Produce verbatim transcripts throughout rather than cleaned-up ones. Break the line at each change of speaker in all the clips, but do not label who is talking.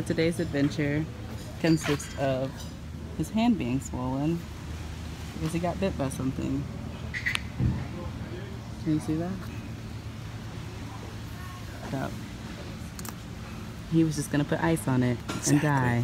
today's adventure consists of his hand being swollen because he got bit by something. Can you see that? So, he was just gonna put ice on it exactly. and die.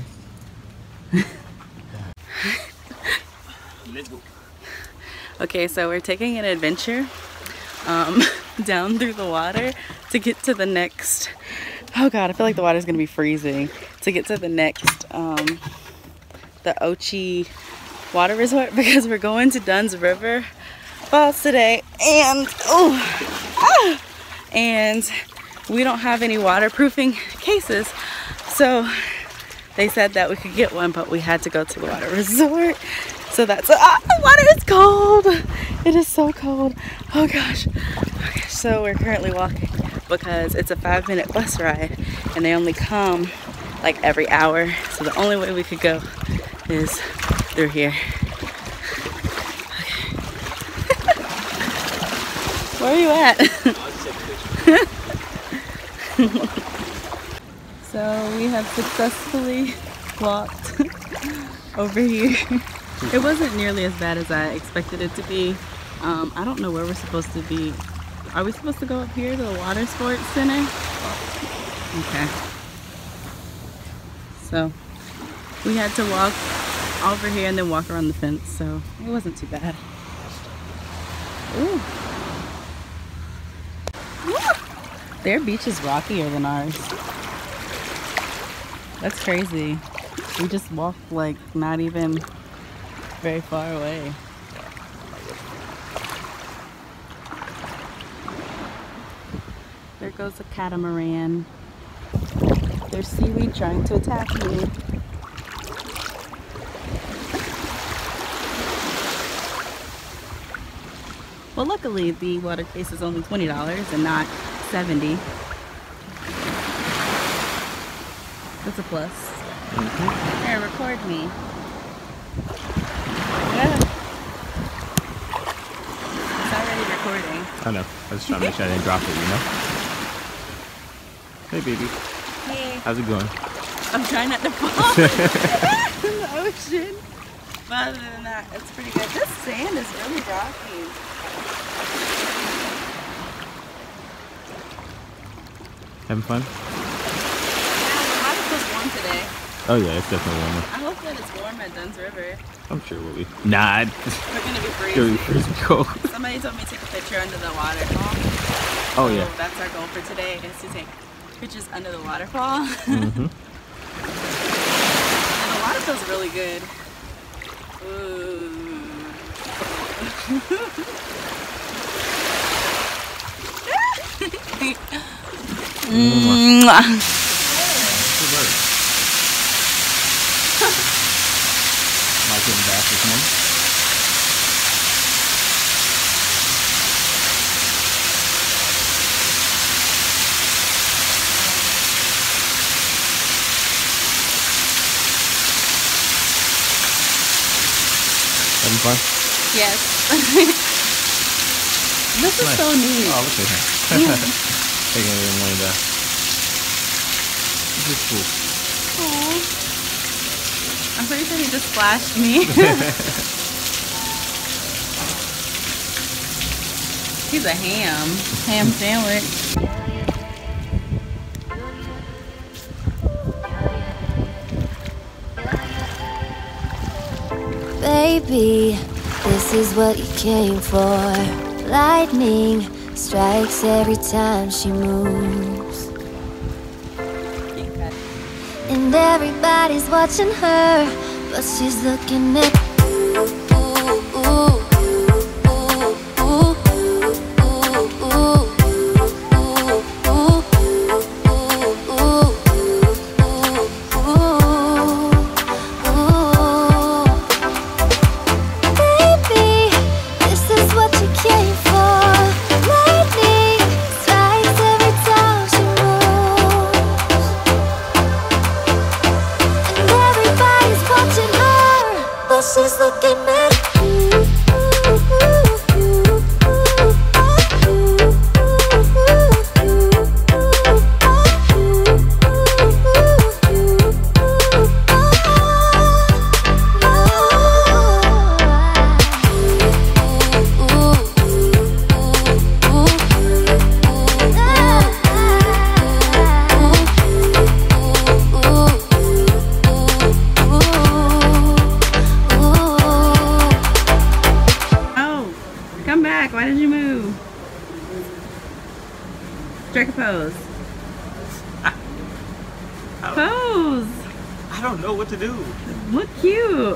Let's go. Okay, so we're taking an adventure um, down through the water to get to the next. Oh god, I feel like the water's gonna be freezing. To get to the next, um, the Ochi water resort because we're going to Dunn's River Falls today, and oh, ah, and we don't have any waterproofing cases, so they said that we could get one, but we had to go to the water resort. So that's ah, the water is cold. It is so cold. Oh gosh. Okay, so we're currently walking because it's a five minute bus ride and they only come like every hour. So the only way we could go is through here. Okay. Where are you at? So we have successfully walked over here. It wasn't nearly as bad as I expected it to be. Um, I don't know where we're supposed to be. Are we supposed to go up here to the water sports center? Okay. So we had to walk over here and then walk around the fence, so it wasn't too bad. Ooh. Their beach is rockier than ours. That's crazy. We just walked like not even very far away. There goes a catamaran. There's seaweed trying to attack me. Well, luckily the water case is only twenty dollars and not seventy dollars. That's a plus. Mm-hmm. Here, record me. Yeah. It's already recording.
I know. I was trying to make sure I didn't drop it, you know? Hey, baby.
Hey.
How's it going?
I'm trying not to fall in the ocean. But other than that, it's pretty good. This sand is really rocky.
Having fun?
Today.
Oh yeah, it's definitely warmer.
I hope that it's warm at Dunn's River.
I'm sure it will be. Nah.
We're gonna be freezing.
It'll be freezing cold.
Somebody told me to take a picture under the waterfall.
Oh
so
yeah.
That's our goal for today, is to take pictures under the waterfall. Mm-hmm. And the water feels really good. Ooh. Mwah.
Mike getting back this morning. Having fun?
Yes. This is nice. So neat.
Oh, look at him. Taking a little more of that. This is cool.
Aww. I'm pretty sure he just splashed me. He's a ham. Ham sandwich.
Baby, this is what you came for. Lightning strikes every time she moves. And everybody's watching her, but she's looking at you. This is
Why did you move? Strike a pose. Pose!
I don't know what to do.
Look cute.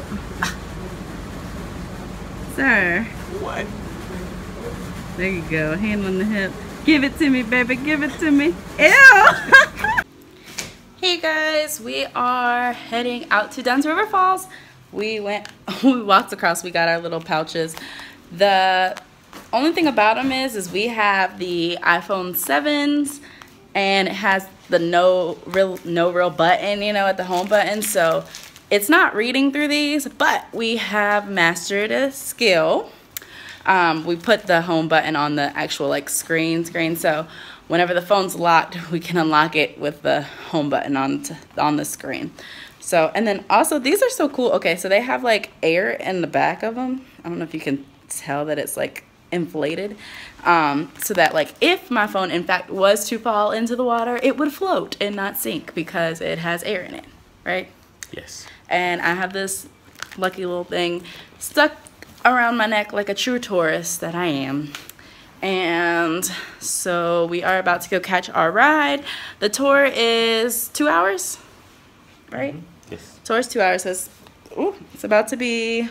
Sir.
What?
There you go. Hand on the hip. Give it to me, baby. Give it to me. Ew! Hey guys, we are heading out to Dunn's River Falls. We went, we walked across, we got our little pouches. The only thing about them is, is we have the iPhone sevens and it has the no real, no real button, you know, at the home button. So it's not reading through these, but we have mastered a skill. Um, we put the home button on the actual like screen screen. So whenever the phone's locked, we can unlock it with the home button on, on the screen. So, and then also these are so cool. Okay, so they have like air in the back of them. I don't know if you can tell that it's like inflated. Um, so that like if my phone in fact was to fall into the water, it would float and not sink because it has air in it, right?
Yes.
And I have this lucky little thing stuck around my neck like a true tourist that I am. And so we are about to go catch our ride. The tour is two hours, right?
Mm-hmm. Yes.
Tour is two hours. So it's, ooh, it's about to be,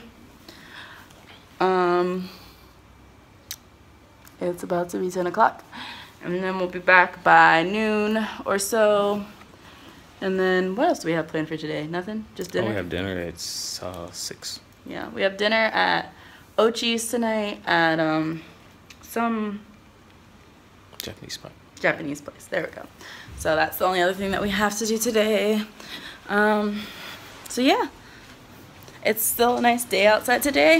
um, it's about to be ten o'clock. And then we'll be back by noon or so. And then what else do we have planned for today? Nothing? Just dinner?
Oh, we have dinner at uh, six.
Yeah, we have dinner at Ochi's tonight at um some
Japanese spot.
Japanese place. There we go. So that's the only other thing that we have to do today. Um, so yeah, it's still a nice day outside today.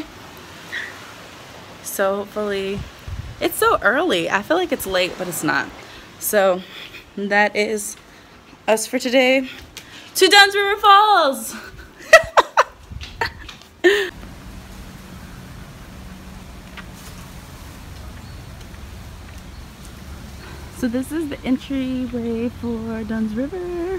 So hopefully, it's so early. I feel like it's late, but it's not. So that is us for today. To Dunn's River Falls. So this is the entryway for Dunn's River.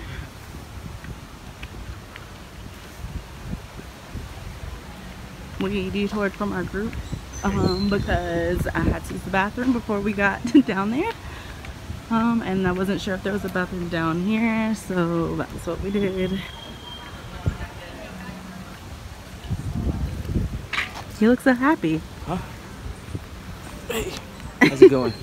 We detoured from our group um, because I had to use the bathroom before we got down there. Um, and I wasn't sure if there was a bathroom down here, so that's what we did. You look so happy.
Huh? Hey, how's it going?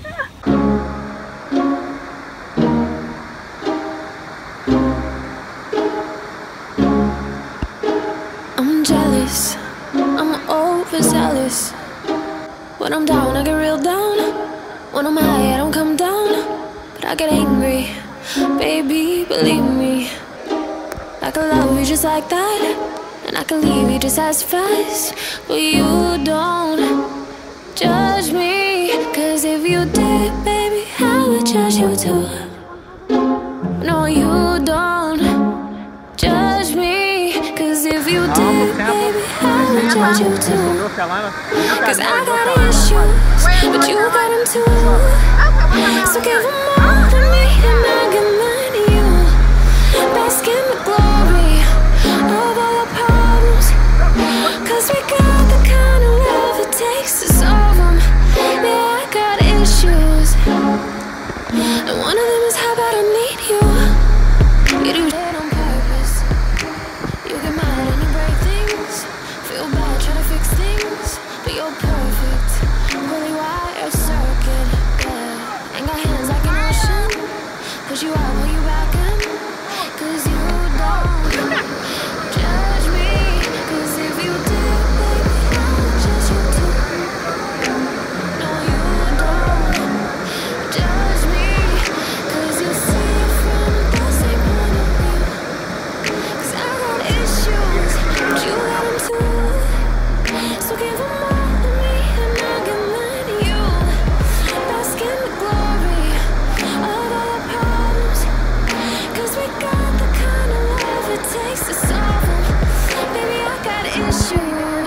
I'm jealous, I'm overzealous. When I'm down, I get real down. When I'm high, I don't come down. But I get angry, baby, believe me. I can love you just like that, and I can leave you just as fast. But you don't judge me, cause if you did, baby, I would judge you too. No, you don't judge me, cause if you did, baby, I would judge you too. Cause I got issues, but you got them too. So give them all to me and I give mine to you. Bask in the glory of all our problems, cause we got the kind of love it takes to solve them. Yeah, I got issues, and one of them is how bad I need you. You do it on purpose. You get mad and you break things. Feel bad, try to fix things, but you're perfect. Really wired circuit, yeah. Ain't got hands like an ocean. Push you out while you back in, cause you don't judge me. Cause if you did, baby, I would judge you too. No, you don't judge me, cause you see it from the same point of view. Cause I got issues, but you got them too. So give them all to me and I give mine to you. Bask in the glory of all our problems, cause we got the kind of love it takes to solve them. Baby, I got issues,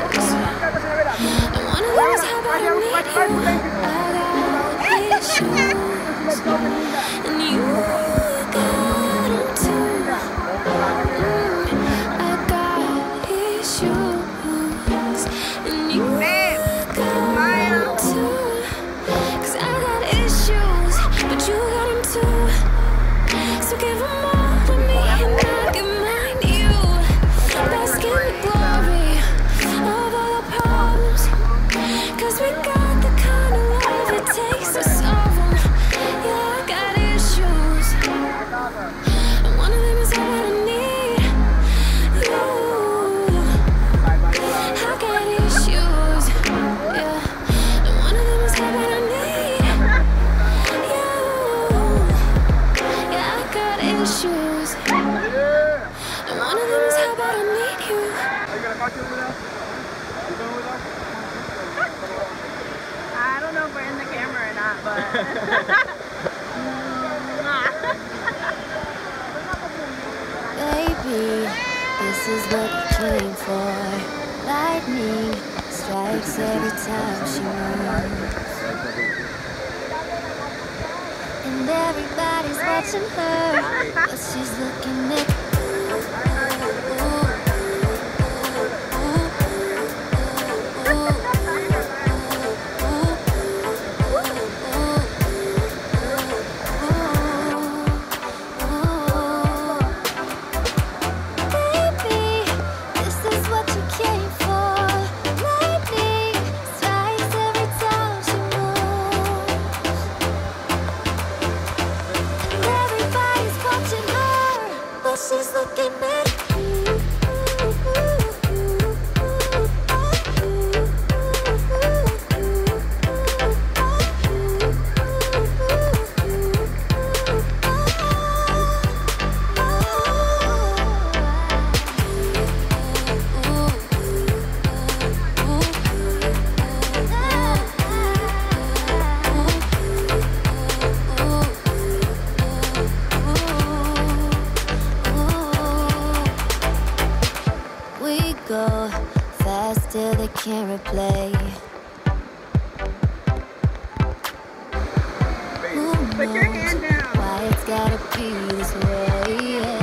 and one of them is how bad I need you. I got issues, and you got them too. Mm, I got issues, and you got them too. Baby, this is what you came for. Lightning strikes every time she moves, and everybody's watching her, but she's looking at she's looking at you. Go fast till they can't replay. Who knows why it's gotta be this way?